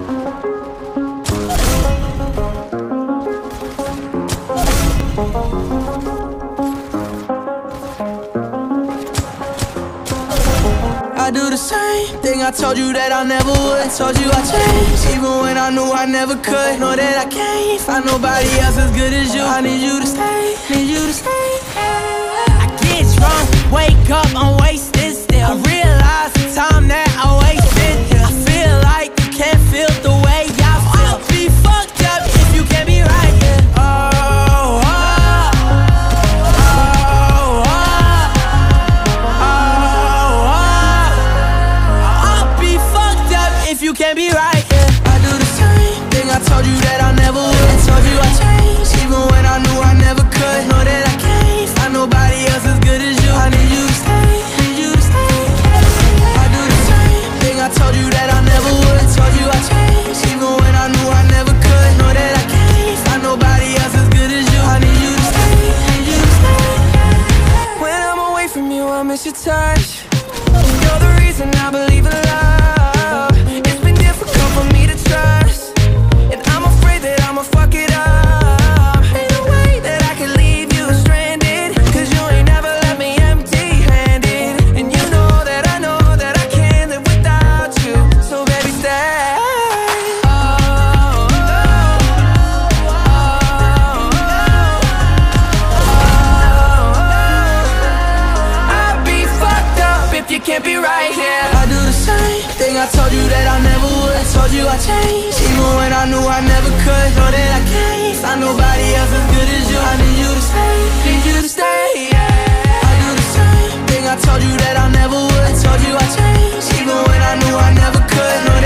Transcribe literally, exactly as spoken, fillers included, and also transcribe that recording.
I do the same thing I told you that I never would. I told you I changed, even when I knew I never could. Know that I can't find nobody else as good as you. I need you to stay, need you to stay. I get drunk, wake up, I'm wasted still. I realize the time that I wasted. I feel like you can't feel the way I feel. I'll be fucked up if you can't be right. Oh, oh, oh, oh, oh, oh. I'll be fucked up if you can't be right. I do the same thing I told you that I never would. I told you I changed, even when I knew I never could. Know that I can't find nobody else as good as you. I need you to stay, need you to stay. I do the same thing I told you that I never would. I told you I changed, even when I knew I never could. Know that I can't find nobody else as good as you. I need you to stay, need you to stay. When I'm away from you, I miss your touch. You're the reason I believe in love. It's been difficult for me to trust, and I'm afraid that I'ma fuck it up. Ain't no way that I can leave you stranded, cause you ain't never left me empty-handed. And you know that I know that I can't live without you. So baby, stay. Oh, oh, oh, oh, oh. I'd be fucked up if you can't be right here. I do the same thing I told you that I never would. I told you I changed, even when I knew I never could. Know that I can't find nobody else as good as you. I need you to stay, need you to stay, yeah. I do the same thing I told you that I never would. I told you I changed, even when I knew I never could. Know